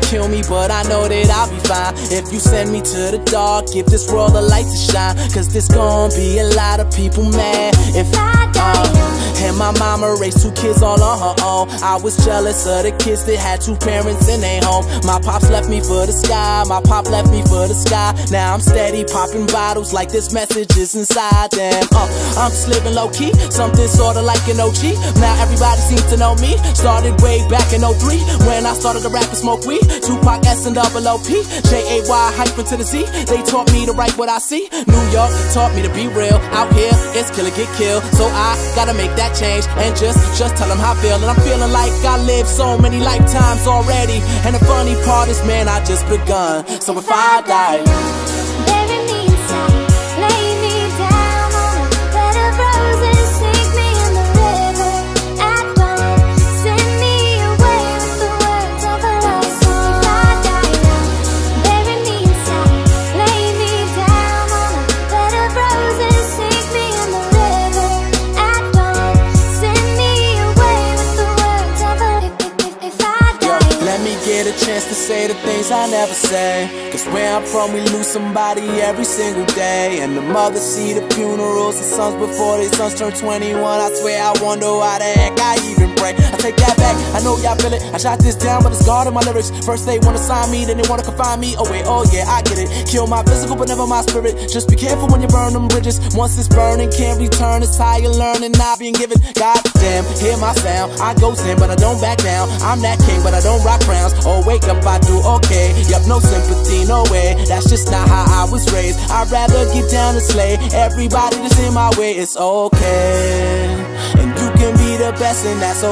kill me, but I know that I'll be fine. If you send me to the dark, give this world a light to shine. Cause there's gonna be a lot of people mad if I die. And my mama raised 2 kids all on her own. I was jealous of the kids that had 2 parents in their home. My pops left me for the sky, my pop left me for the sky. Now I'm steady popping bottles like this message is inside them. I'm just living low key, something sorta like an OG. Now everybody seems to know me. Started way back in 03 when I started to rap and smoke weed. Tupac S and double OP, J-A-Y hyphen to the Z. They taught me to write what I see. New York taught me to be real. Out here it's kill or get killed, so I gotta make that change and just tell them how I feel. And I'm feeling like I lived so many lifetimes already. And the funny part is, man, I just begun. So if I die, bury me inside, lay me down on a bed of roses, sink me in the river at dawn, send me away with the words of a love song. If I die now, bury me inside, lay me down on a bed of roses, sink me in the river at dawn, send me away with the words of a if I die. let me get a chance to say the things I never say. Cause where I'm from, we lose somebody every single day. And the mothers see the funerals, the sons before their sons turn 21. I swear I wonder why the heck I even pray. I take that back, I know y'all feel it. I shot this down, but it's gone in my lyrics. First they wanna sign me, then they wanna confine me. Oh wait, oh yeah, I get it. Kill my physical, but never my spirit. Just be careful when you burn them bridges. Once it's burning, can't return. It's how you learn and not being given. Goddamn, hear my sound. I go in, but I don't back down. I'm that king, but I don't rock crowns. Oh, wake up, I do okay. Yup, no sympathy, no way. That's just not how I was raised. I'd rather get down and slay everybody that's in my way. It's okay, and you can be the best, and that's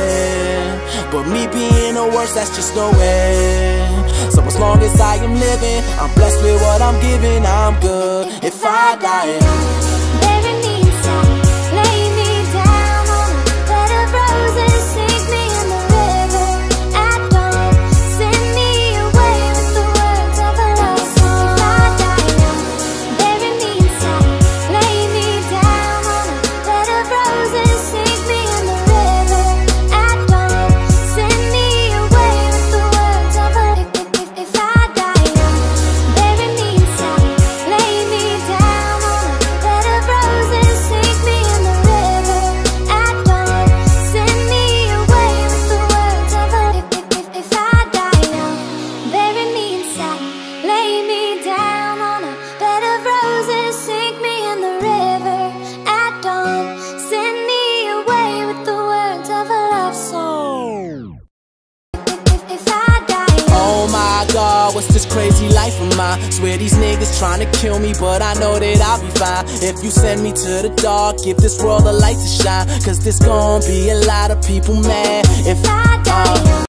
okay. But me being the worst, that's just no way. So as long as I am living, I'm blessed with what I'm giving. I'm good. If I die, bury me inside, lay me down on a bed of roses, sink me in the river at dawn, send me away with the words of a love song. If I die now, bury me inside, lay me down on a bed of roses, sink me in the river at dawn, send me away with the words of a if I die now, bury me inside, lay me down on a bed of roses, sink me in the river at dawn, send me away with the words of a if I die now, bury me inside, lay me down on a bed of roses, sink me in the river at dawn, send me away with the words of a love song. If I die now. oh my God, what's this crazy life of mine? Swear these niggas trying to kill me, but I know that I'll be fine. If you send me to the dark, give this world a light to shine. Cause there's gonna be a lot of people mad if I die now.